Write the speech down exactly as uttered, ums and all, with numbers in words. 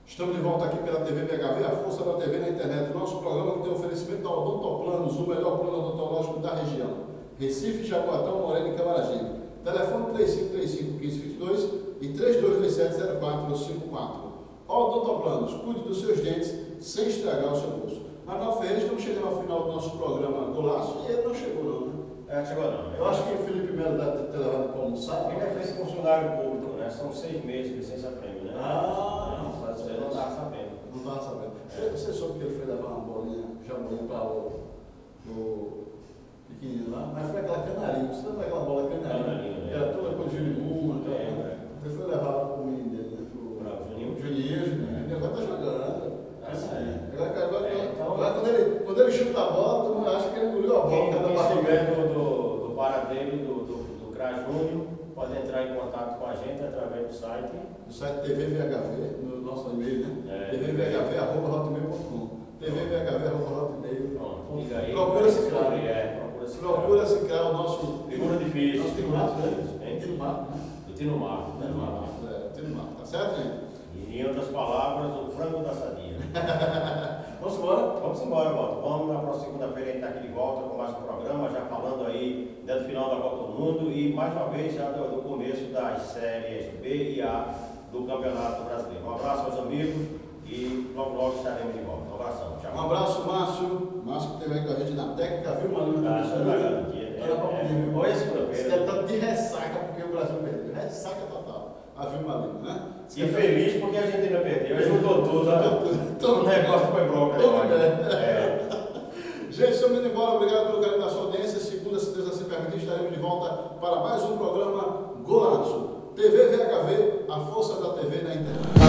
Estamos de volta aqui pela T V V H V, a força da T V na internet. O nosso programa que tem oferecimento da Odontoplanos, o melhor plano odontológico da região. Recife, Jaboatão, Moreno e Camaragibe. Telefone três cinco três cinco, um cinco dois dois e três dois dois sete, zero quatro cinco quatro. Odontoplanos, cuide dos seus dentes sem estragar o seu bolso. Arnaldo Ferreira, estamos chegando ao final do nosso programa Golaço e ele não chegou não, né? É, chegou não. Eu acho que o Felipe Melo deve ter levado para almoçar. Ele é feito funcionário público, né? São seis meses de licença-prêmio, né? Ah, não, mas você não estava sabendo. Não estava sabendo. É. Você soube que ele foi levar uma bolinha, jabuí para o, o pequenino lá, mas foi aquela canarinha, você lembra aquela bola canarinha? Canarinha, né? Era toda com Julimum, É, é. Ele foi levar o menino dele, né? Pro Bravo, Juninho. Juninho, Juninho. Agora tá jogando. Ah, sim. Agora, agora, É, então- agora quando, ele, quando ele chuta a bola, todo mundo acha que ele engoliu a bola. Quem, cada quem barriga. souber do, do, do paradeiro do, do, do C R A Júnior pode entrar em contato com a gente através do site. No site T V V H V, no nosso e-mail, né? É. T V V H V arroba hotmail ponto com. T V V H V arroba hotmail ponto com. Pronto, liga aí. Procura esse cara. É, procura esse cara. Procura se criar o nosso. Figura difícil. Nosso Tino Marcos, né? Hein? Tino Marcos, né? Do Tino Marco. Tino Marcos, é, Tino Marcos. Tá certo, gente? E em outras palavras, o frango da sadia. Vamos embora? Vamos embora, Walter. Vamos na próxima segunda-feira a gente está aqui de volta com mais um programa, já falando aí do final da Copa do Mundo e mais uma vez já do, do começo das séries B e A do Campeonato Brasileiro. Um abraço aos amigos e logo logo estaremos de volta. Um abração. Tchau. Um abraço, Márcio. Márcio que esteve aí com a gente na técnica, viu, Manu? Tá, isso é da garantia. Era pra poder, viu? Olha Esse segunda-feira. cara tá de ressaca porque o Brasil perdeu. Ressaca total. A Vilma Lima, né? E feliz porque a gente ainda perdeu. Ele juntou tudo, né? Todo O negócio foi bronca. Todo né? bem. É. Gente, estamos indo embora. Obrigado pelo carinho da sua audiência. Segunda, se Deus assim permitir, estaremos de volta para mais um programa Golaço. T V V H V, a força da T V na internet.